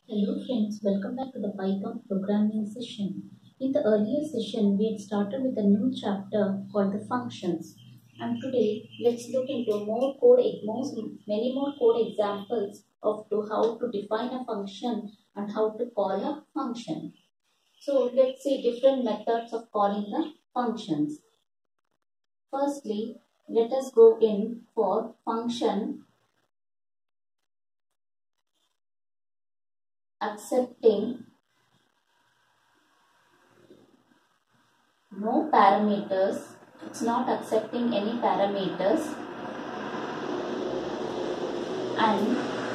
Hello friends, welcome back to the Python programming session. In the earlier session, we had started with a new chapter called the functions. And today, let's look into many more code examples of how to define a function and how to call a function. So let's see different methods of calling the functions. Firstly, let us go in for function accepting no parameters. It's not accepting any parameters and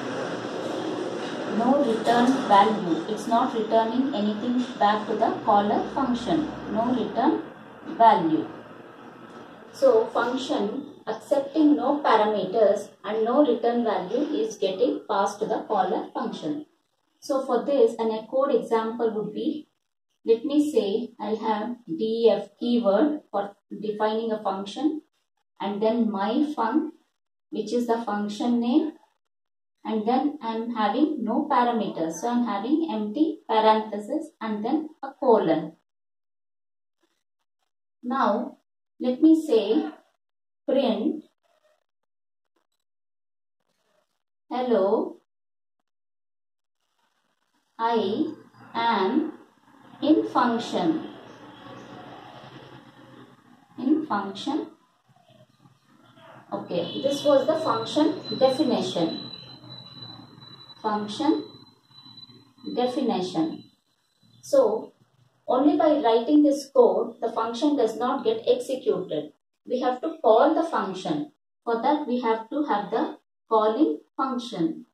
no return value. It's not returning anything back to the caller function. No return value. So function accepting no parameters and no return value is getting passed to the caller function. So for this, a code example would be, let me say I have def keyword for defining a function, and then my func, which is the function name, and then I am having no parameters. So I am having empty parenthesis and then a colon. Now let me say print hello, I am in function. Okay, this was the function definition. So only by writing this code, the function does not get executed. We have to call the function. For that, we have to have the calling function,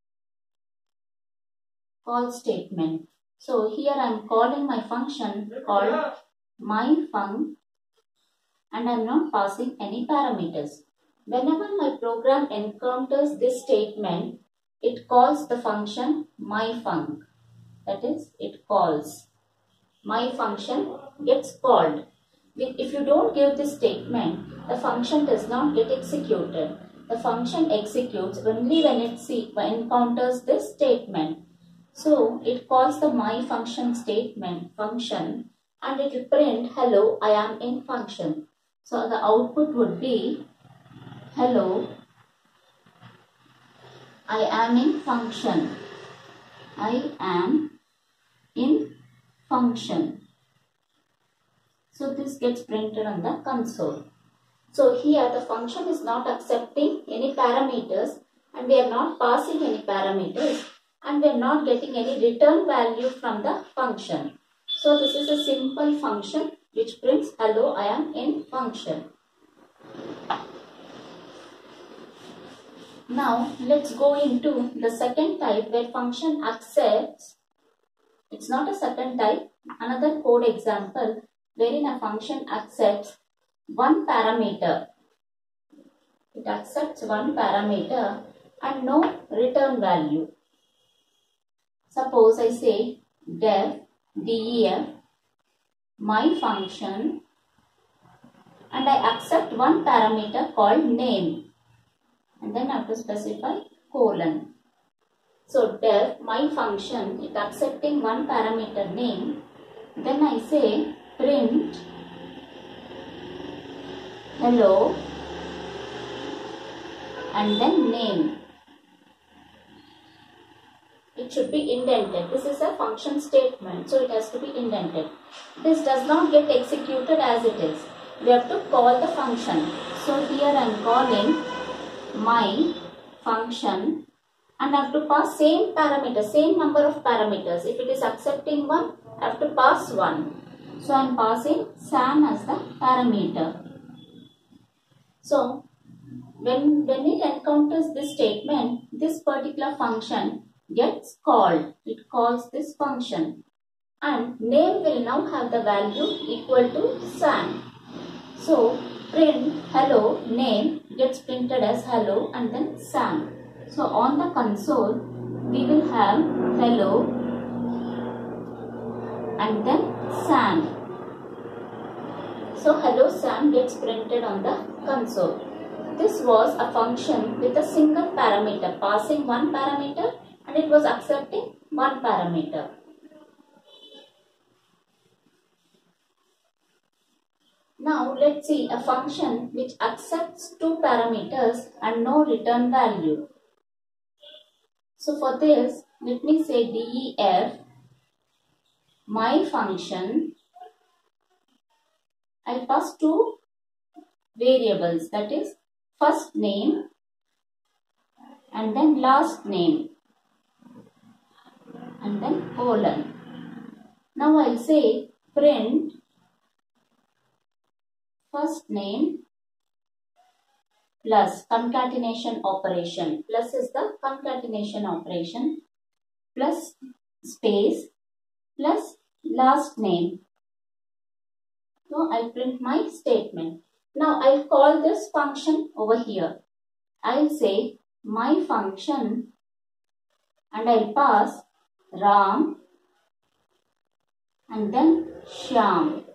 call statement. So here I am calling my function called myfunc, and I am not passing any parameters. Whenever my program encounters this statement, it calls the function myfunc. That is, it calls. My function gets called. If you don't give this statement, the function does not get executed. The function executes only when it encounters this statement. So it calls the my function function, and it will print hello, I am in function. So the output would be hello, I am in function. I am in function. So this gets printed on the console. So here the function is not accepting any parameters, and we are not passing any parameters, and we are not getting any return value from the function. So this is a simple function which prints hello, I am in function. Now let's go into the second type where function accepts. It's not a second type, another code example wherein a function accepts one parameter. It accepts one parameter and no return value. Suppose I say def my function, and I accept one parameter called name, and then I have to specify colon. So def my function, it accepting one parameter name, then I say print hello and then name. It should be indented. This is a function statement, so it has to be indented. This does not get executed as it is. We have to call the function. So here I am calling my function, and I have to pass same parameter, same number of parameters. If it is accepting one, I have to pass one. So I am passing Sam as the parameter. So when it encounters this statement, this particular function gets called. It calls this function, and name will now have the value equal to Sam. So print hello name gets printed as hello and then Sam. So on the console we will have hello and then Sam. So hello Sam gets printed on the console. This was a function with a single parameter, passing one parameter and it was accepting one parameter. Now let's see a function which accepts two parameters and no return value. So for this, let me say def my function. I'll pass two variables, that is first name and then last name and then colon. Now I'll say print first name plus concatenation operation. Plus is the concatenation operation plus space plus last name. So I print my statement. Now I'll call this function over here. I'll say my function and I'll pass Ram and then Shyam.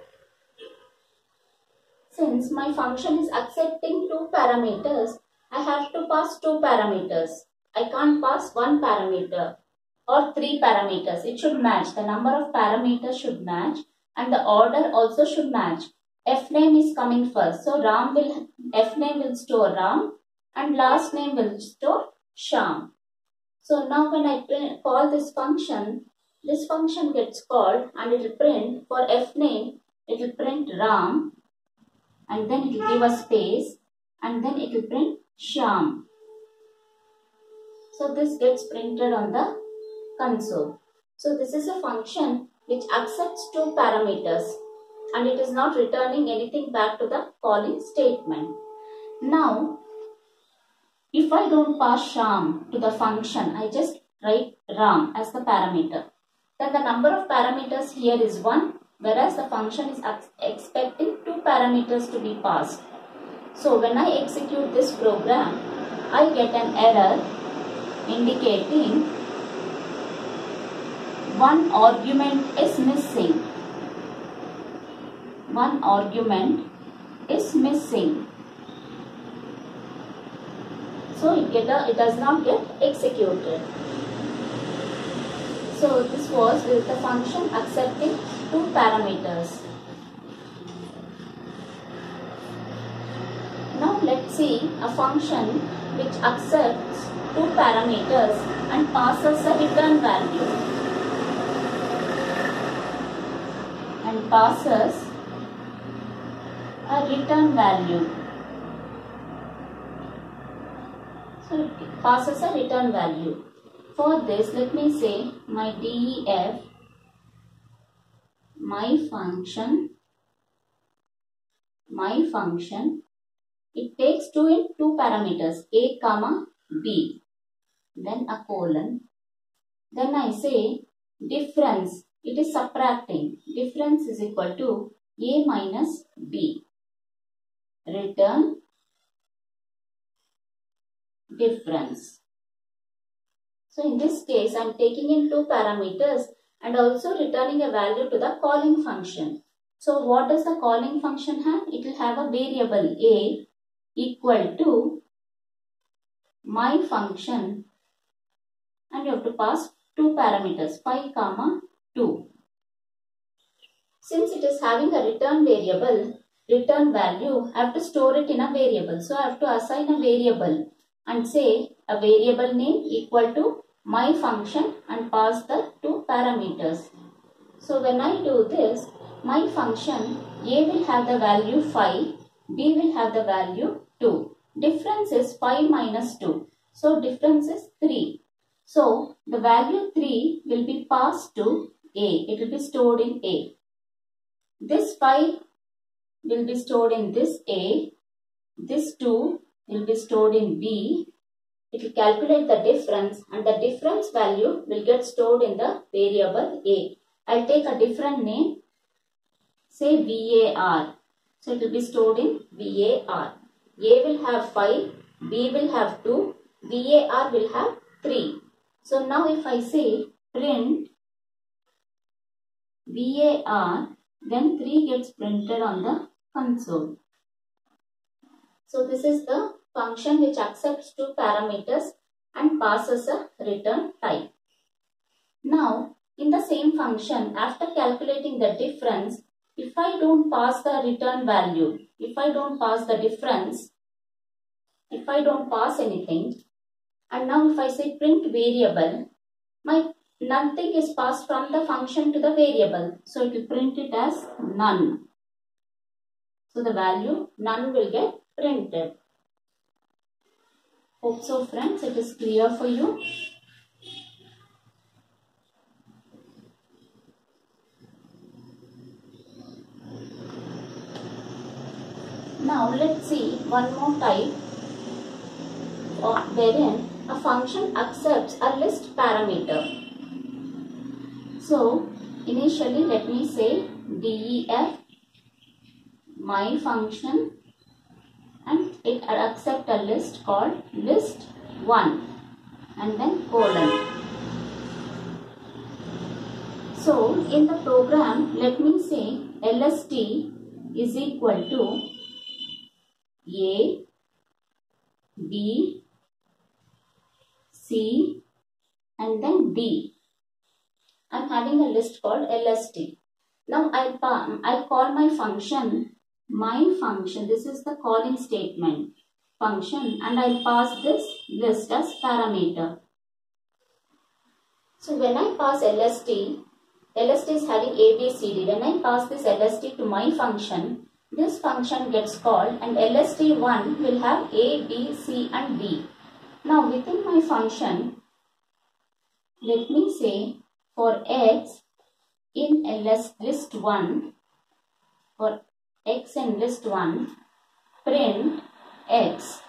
Since my function is accepting two parameters, I have to pass two parameters. I can't pass one parameter or three parameters. It should match. The number of parameters should match and the order also should match. F name is coming first. So F name will store Ram and last name will store Shyam. So now when I call this function gets called and it will print for F name, it will print Ram and then it will give a space and then it will print Shyam. So this gets printed on the console. So this is a function which accepts two parameters and it is not returning anything back to the calling statement. Now, if I don't pass Shyam to the function, I just write Ram as the parameter. Then the number of parameters here is 1, whereas the function is expecting two parameters to be passed. So when I execute this program, I get an error indicating one argument is missing. One argument is missing. So it does not get executed. So this was the function accepting two parameters. Now let's see a function which accepts two parameters and passes a return value. And passes a return value. So it passes a return value. For this, let me say my def my function, it takes two parameters, a comma b, then a colon. Then I say difference, it is subtracting. Difference is equal to a minus b. Return difference. So in this case, I am taking in two parameters and also returning a value to the calling function. So what does the calling function have? It will have a variable a equal to my function and you have to pass two parameters 5, 2. Since it is having a return variable, return value, I have to store it in a variable. So I have to assign a variable and say a variable name equal to my function and pass the two parameters. So when I do this, my function a will have the value 5, b will have the value 2. Difference is 5 minus 2. So difference is 3. So the value 3 will be passed to a. It will be stored in a. This 5 will be stored in this a. This 2 will be stored in b. It will calculate the difference and the difference value will get stored in the variable a. I'll take a different name, say var. So it will be stored in var. A will have 5, b will have 2, var will have 3. So now if I say print var, then 3 gets printed on the console. So this is the function which accepts two parameters and passes a return type. Now, in the same function, after calculating the difference, if I don't pass the return value, if I don't pass the difference, if I don't pass anything, and now if I say print variable, my nothing is passed from the function to the variable. So it will print it as none. So the value none will get printed. Hope so friends, it is clear for you. Now let's see one more type wherein a function accepts a list parameter. So initially let me say def my function and it accepts a list called list1 and then colon. So in the program let me say lst is equal to a, b, c and then d. I am having a list called lst. Now I call my function, this is the calling statement, function, and I pass this list as parameter. So when I pass lst is having a, b, c, d. When I pass this lst to my function, this function gets called and lst1 will have a, b, c and d. Now within my function, let me say for x in list1, for x in list1, print x.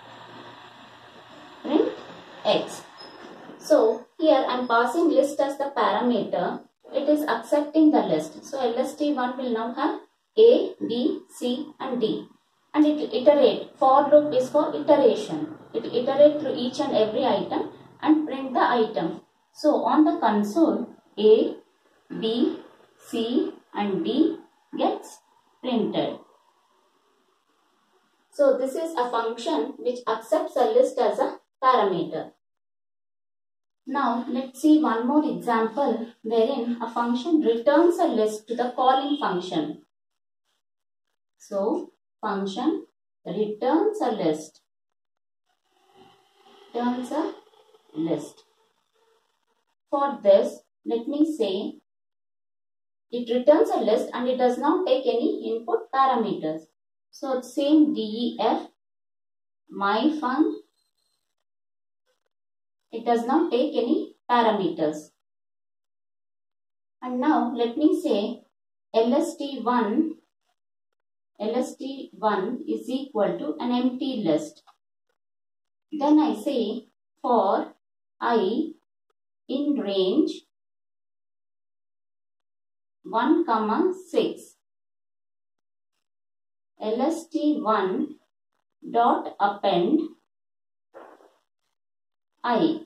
Print x. So here I am passing list as the parameter. It is accepting the list. So lst1 will now have a, b, c and d. And it will iterate. For loop is for iteration. It will iterate through each and every item and print the item. So on the console, a, b, c and d gets printed. So this is a function which accepts a list as a parameter. Now let's see one more example wherein a function returns a list to the calling function. So function returns a list. Returns a list. For this, let me say it returns a list and it does not take any input parameters. So same def my func, it does not take any parameters. And now let me say lst1 is equal to an empty list. Then I say for I in range 1, 6, lst1 dot append I.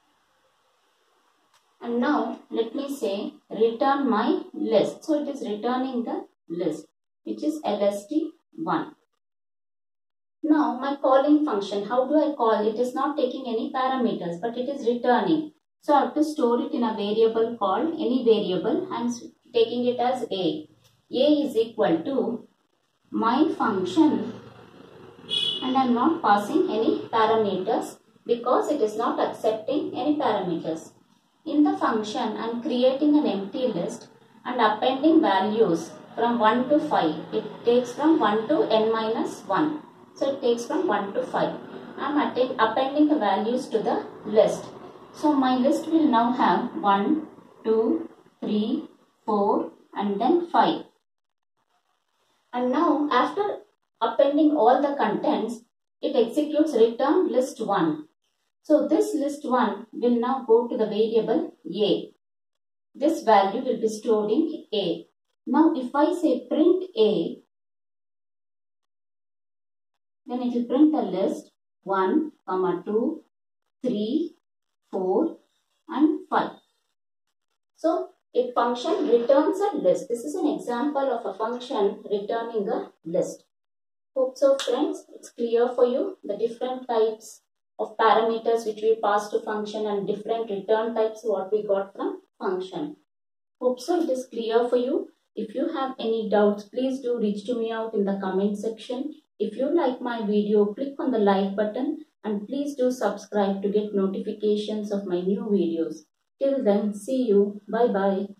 And now let me say return my list. So it is returning the list which is lst1. Now my calling function, how do I call? It is not taking any parameters but it is returning. So I have to store it in a variable called any variable. I am taking it as a. A is equal to my function and I am not passing any parameters because it is not accepting any parameters. In the function I am creating an empty list and appending values from 1 to 5. It takes from 1 to n minus 1. So it takes from 1 to 5. I am appending the values to the list. So my list will now have 1, 2, 3, 4 and then 5. And now after appending all the contents, it executes return list1. So this list1 will now go to the variable a. This value will be stored in a. Now if I say print a, then it will print the list 1, 2, 3, 4 and 5. So a function returns a list. This is an example of a function returning a list. Hope so friends, it's clear for you the different types of parameters which we pass to function and different return types what we got from function. Hope so it is clear for you. If you have any doubts, please do reach to me out in the comment section. If you like my video, click on the like button and please do subscribe to get notifications of my new videos. Till then, see you. Bye bye.